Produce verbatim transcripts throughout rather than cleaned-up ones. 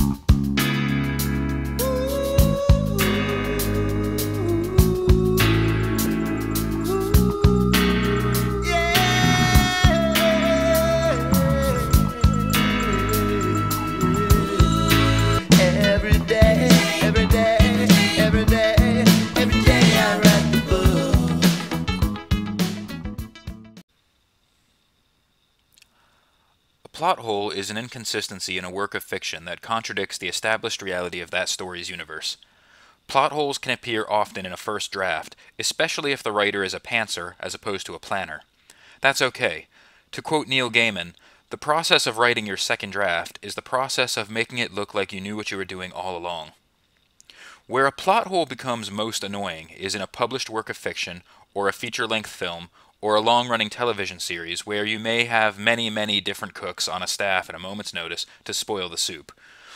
Plot hole is an inconsistency in a work of fiction that contradicts the established reality of that story's universe. Plot holes can appear often in a first draft, especially if the writer is a pantser as opposed to a planner. That's okay. To quote Neil Gaiman, the process of writing your second draft is the process of making it look like you knew what you were doing all along. Where a plot hole becomes most annoying is in a published work of fiction, or a feature-length film, or a long-running television series where you may have many, many different cooks on a staff at a moment's notice to spoil the soup.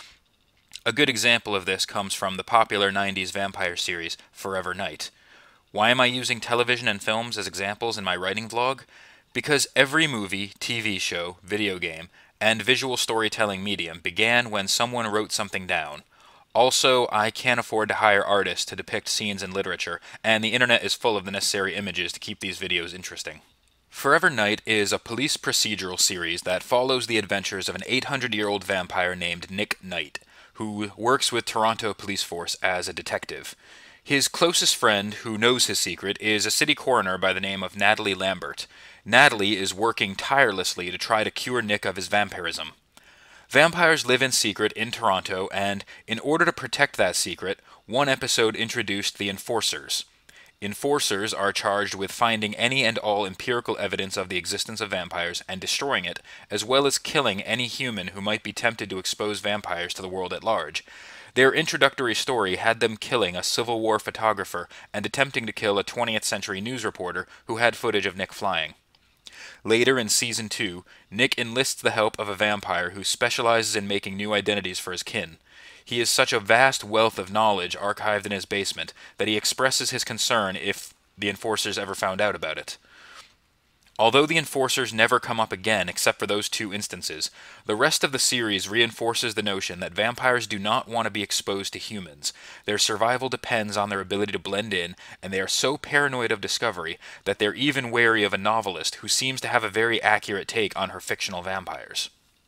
A good example of this comes from the popular nineties vampire series Forever Knight. Why am I using television and films as examples in my writing vlog? Because every movie, T V show, video game, and visual storytelling medium began when someone wrote something down. Also, I can't afford to hire artists to depict scenes in literature, and the internet is full of the necessary images to keep these videos interesting. Forever Knight is a police procedural series that follows the adventures of an eight hundred year old vampire named Nick Knight, who works with Toronto Police Force as a detective. His closest friend, who knows his secret, is a city coroner by the name of Natalie Lambert. Natalie is working tirelessly to try to cure Nick of his vampirism. Vampires live in secret in Toronto, and in order to protect that secret, one episode introduced the Enforcers. Enforcers are charged with finding any and all empirical evidence of the existence of vampires and destroying it, as well as killing any human who might be tempted to expose vampires to the world at large. Their introductory story had them killing a Civil War photographer and attempting to kill a twentieth century news reporter who had footage of Nick flying. Later in Season two, Nick enlists the help of a vampire who specializes in making new identities for his kin. He has such a vast wealth of knowledge archived in his basement that he expresses his concern if the Enforcers ever found out about it. Although the Enforcers never come up again except for those two instances, the rest of the series reinforces the notion that vampires do not want to be exposed to humans. Their survival depends on their ability to blend in, and they are so paranoid of discovery that they're even wary of a novelist who seems to have a very accurate take on her fictional vampires.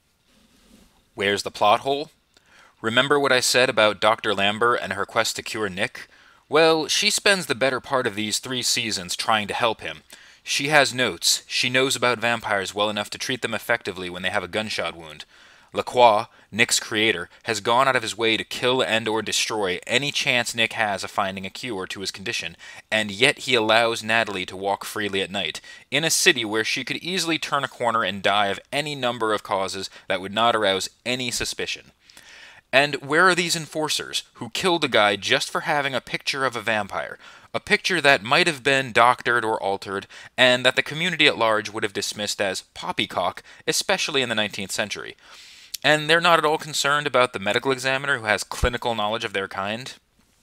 Where's the plot hole? Remember what I said about Doctor Lambert and her quest to cure Nick? Well, she spends the better part of these three seasons trying to help him. She has notes. She knows about vampires well enough to treat them effectively when they have a gunshot wound. Lacroix, Nick's creator, has gone out of his way to kill and or destroy any chance Nick has of finding a cure to his condition, and yet he allows Natalie to walk freely at night, in a city where she could easily turn a corner and die of any number of causes that would not arouse any suspicion. And where are these enforcers, who killed a guy just for having a picture of a vampire? A picture that might have been doctored or altered, and that the community at large would have dismissed as poppycock, especially in the nineteenth century. And they're not at all concerned about the medical examiner who has clinical knowledge of their kind?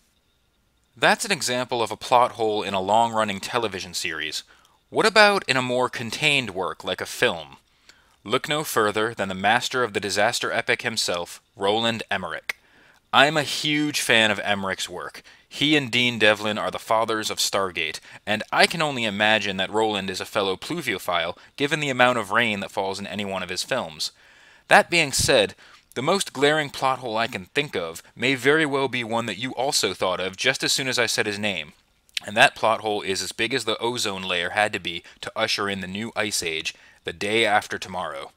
That's an example of a plot hole in a long-running television series. What about in a more contained work like a film? Look no further than the master of the disaster epic himself, Roland Emmerich. I'm a huge fan of Emmerich's work. He and Dean Devlin are the fathers of Stargate, and I can only imagine that Roland is a fellow pluviophile, given the amount of rain that falls in any one of his films. That being said, the most glaring plot hole I can think of may very well be one that you also thought of just as soon as I said his name. And that plot hole is as big as the ozone layer had to be to usher in the new ice age, The Day After Tomorrow.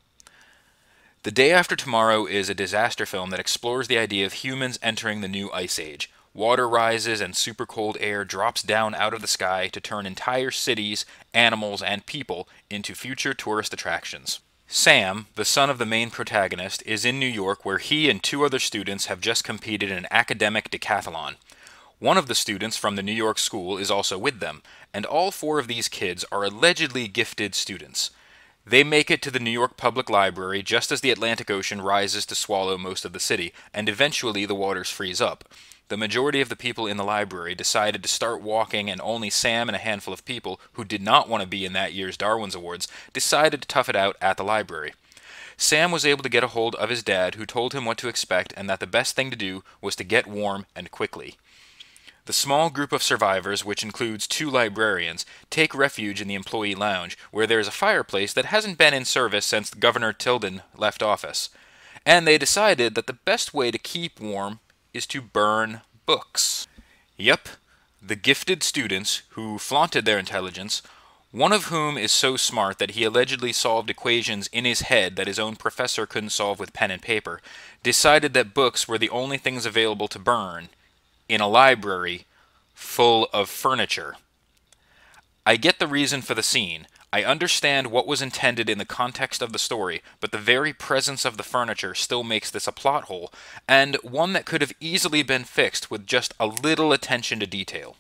The Day After Tomorrow is a disaster film that explores the idea of humans entering the new ice age. Water rises and super cold air drops down out of the sky to turn entire cities, animals, and people into future tourist attractions. Sam, the son of the main protagonist, is in New York where he and two other students have just competed in an academic decathlon. One of the students from the New York school is also with them, and all four of these kids are allegedly gifted students. They make it to the New York Public Library just as the Atlantic Ocean rises to swallow most of the city, and eventually the waters freeze up. The majority of the people in the library decided to start walking, and only Sam and a handful of people, who did not want to be in that year's Darwin's Awards, decided to tough it out at the library. Sam was able to get a hold of his dad, who told him what to expect and that the best thing to do was to get warm and quickly. The small group of survivors, which includes two librarians, take refuge in the employee lounge, where there is a fireplace that hasn't been in service since Governor Tilden left office. And they decided that the best way to keep warm is to burn books. Yep, the gifted students who flaunted their intelligence, one of whom is so smart that he allegedly solved equations in his head that his own professor couldn't solve with pen and paper, decided that books were the only things available to burn in a library full of furniture. I get the reason for the scene. I understand what was intended in the context of the story, but the very presence of the furniture still makes this a plot hole, and one that could have easily been fixed with just a little attention to detail.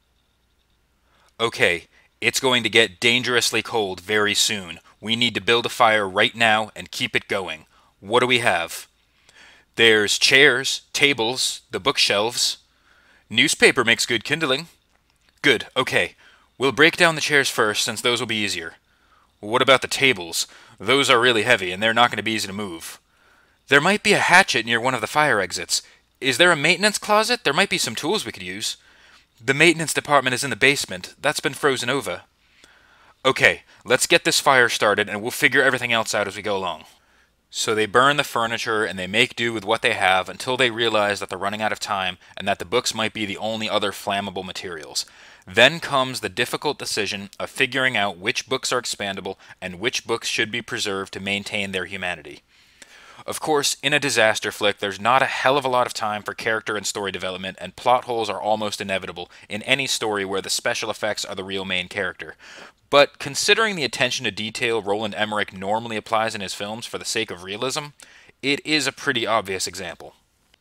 Okay, it's going to get dangerously cold very soon. We need to build a fire right now and keep it going. What do we have? There's chairs, tables, the bookshelves. Newspaper makes good kindling. Good, okay. We'll break down the chairs first, since those will be easier. What about the tables? Those are really heavy, and they're not going to be easy to move. There might be a hatchet near one of the fire exits. Is there a maintenance closet? There might be some tools we could use. The maintenance department is in the basement. That's been frozen over. Okay, let's get this fire started, and we'll figure everything else out as we go along. So they burn the furniture and they make do with what they have until they realize that they're running out of time and that the books might be the only other flammable materials. Then comes the difficult decision of figuring out which books are expandable and which books should be preserved to maintain their humanity. Of course, in a disaster flick, there's not a hell of a lot of time for character and story development, and plot holes are almost inevitable in any story where the special effects are the real main character. But considering the attention to detail Roland Emmerich normally applies in his films for the sake of realism, it is a pretty obvious example.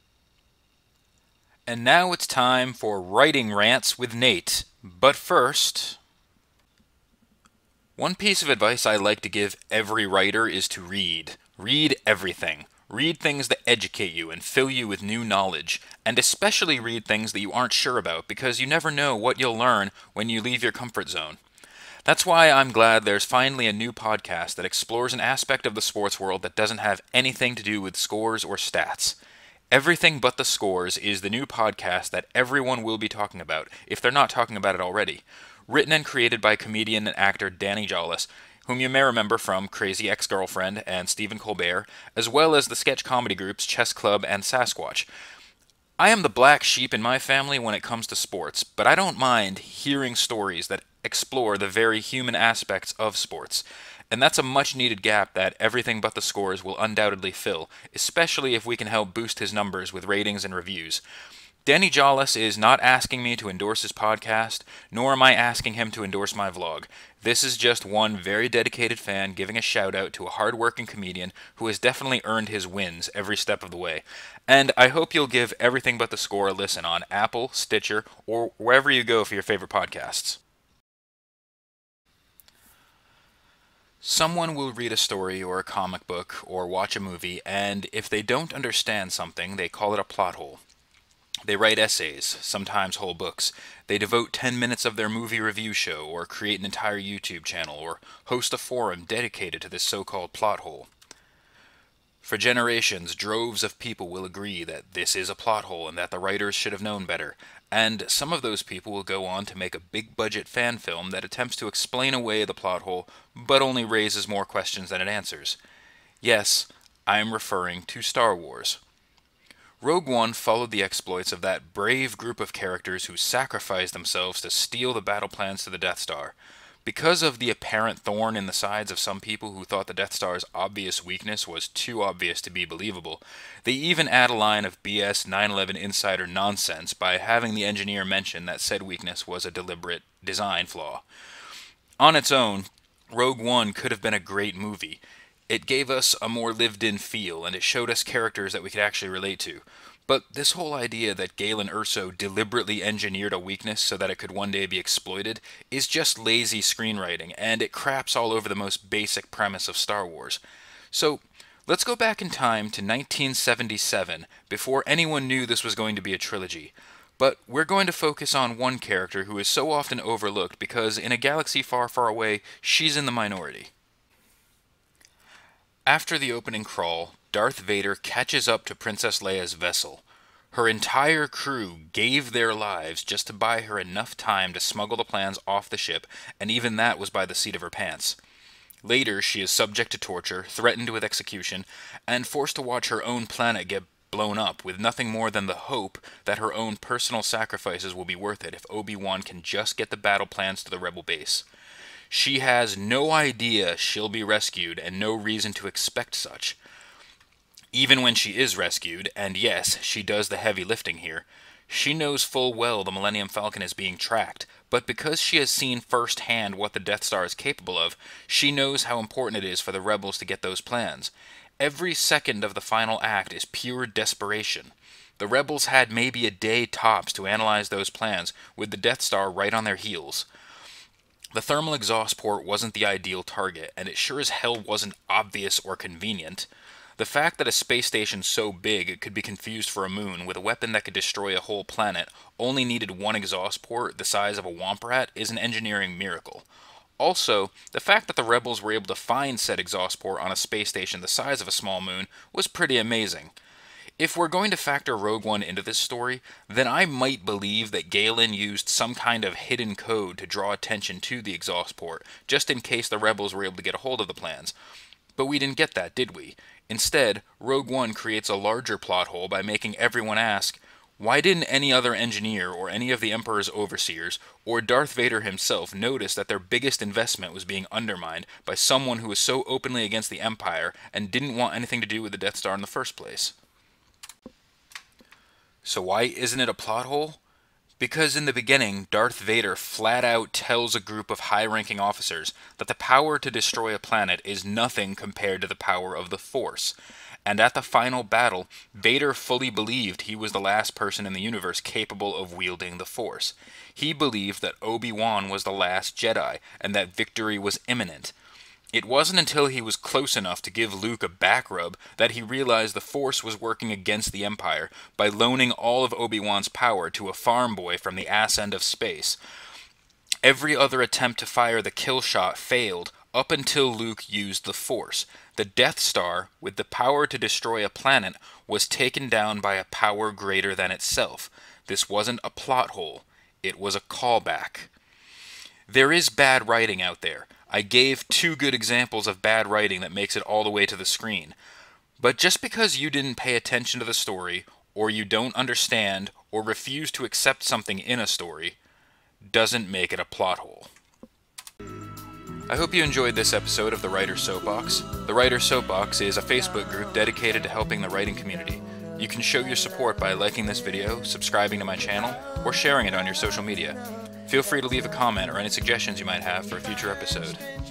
And now it's time for Writing Rants with Nate. But first, one piece of advice I like to give every writer is to read. Read everything. Read things that educate you and fill you with new knowledge, and especially read things that you aren't sure about, because you never know what you'll learn when you leave your comfort zone. That's why I'm glad there's finally a new podcast that explores an aspect of the sports world that doesn't have anything to do with scores or stats. Everything But the Scores is the new podcast that everyone will be talking about, if they're not talking about it already. Written and created by comedian and actor Danny Jollis, whom you may remember from Crazy Ex-Girlfriend and Stephen Colbert, as well as the sketch comedy groups Chess Club and Sasquatch. I am the black sheep in my family when it comes to sports, but I don't mind hearing stories that explore the very human aspects of sports. And that's a much-needed gap that Everything But the Scores will undoubtedly fill, especially if we can help boost his numbers with ratings and reviews. Danny Jollis is not asking me to endorse his podcast, nor am I asking him to endorse my vlog. This is just one very dedicated fan giving a shout-out to a hard-working comedian who has definitely earned his wins every step of the way. And I hope you'll give Everything But the Score a listen on Apple, Stitcher, or wherever you go for your favorite podcasts. Someone will read a story or a comic book or watch a movie, and if they don't understand something, they call it a plot hole. They write essays, sometimes whole books. They devote ten minutes of their movie review show, or create an entire YouTube channel, or host a forum dedicated to this so-called plot hole. For generations, droves of people will agree that this is a plot hole and that the writers should have known better, and some of those people will go on to make a big-budget fan film that attempts to explain away the plot hole, but only raises more questions than it answers. Yes, I am referring to Star Wars. Rogue One followed the exploits of that brave group of characters who sacrificed themselves to steal the battle plans to the Death Star. Because of the apparent thorn in the sides of some people who thought the Death Star's obvious weakness was too obvious to be believable, they even add a line of B S nine eleven insider nonsense by having the engineer mention that said weakness was a deliberate design flaw. On its own, Rogue One could have been a great movie. It gave us a more lived-in feel, and it showed us characters that we could actually relate to. But this whole idea that Galen Erso deliberately engineered a weakness so that it could one day be exploited is just lazy screenwriting, and it craps all over the most basic premise of Star Wars. So, let's go back in time to nineteen seventy-seven, before anyone knew this was going to be a trilogy. But we're going to focus on one character who is so often overlooked because in a galaxy far, far away, she's in the minority. After the opening crawl, Darth Vader catches up to Princess Leia's vessel. Her entire crew gave their lives just to buy her enough time to smuggle the plans off the ship, and even that was by the seat of her pants. Later, she is subject to torture, threatened with execution, and forced to watch her own planet get blown up, with nothing more than the hope that her own personal sacrifices will be worth it if Obi-Wan can just get the battle plans to the rebel base. She has no idea she'll be rescued, and no reason to expect such. Even when she is rescued, and yes, she does the heavy lifting here, she knows full well the Millennium Falcon is being tracked, but because she has seen firsthand what the Death Star is capable of, she knows how important it is for the rebels to get those plans. Every second of the final act is pure desperation. The rebels had maybe a day tops to analyze those plans, with the Death Star right on their heels. The thermal exhaust port wasn't the ideal target, and it sure as hell wasn't obvious or convenient. The fact that a space station so big it could be confused for a moon with a weapon that could destroy a whole planet only needed one exhaust port the size of a womp rat is an engineering miracle. Also, the fact that the rebels were able to find said exhaust port on a space station the size of a small moon was pretty amazing. If we're going to factor Rogue One into this story, then I might believe that Galen used some kind of hidden code to draw attention to the exhaust port, just in case the rebels were able to get a hold of the plans. But we didn't get that, did we? Instead, Rogue One creates a larger plot hole by making everyone ask, why didn't any other engineer or any of the Emperor's overseers or Darth Vader himself notice that their biggest investment was being undermined by someone who was so openly against the Empire and didn't want anything to do with the Death Star in the first place? So why isn't it a plot hole? Because in the beginning, Darth Vader flat out tells a group of high-ranking officers that the power to destroy a planet is nothing compared to the power of the Force. And at the final battle, Vader fully believed he was the last person in the universe capable of wielding the Force. He believed that Obi-Wan was the last Jedi, and that victory was imminent. It wasn't until he was close enough to give Luke a back rub that he realized the Force was working against the Empire by loaning all of Obi-Wan's power to a farm boy from the ass end of space. Every other attempt to fire the kill shot failed up until Luke used the Force. The Death Star, with the power to destroy a planet, was taken down by a power greater than itself. This wasn't a plot hole. It was a callback. There is bad writing out there. I gave two good examples of bad writing that makes it all the way to the screen. But just because you didn't pay attention to the story, or you don't understand, or refuse to accept something in a story, doesn't make it a plot hole. I hope you enjoyed this episode of the Writer's Soapbox. The Writer's Soapbox is a Facebook group dedicated to helping the writing community. You can show your support by liking this video, subscribing to my channel, or sharing it on your social media. Feel free to leave a comment or any suggestions you might have for a future episode.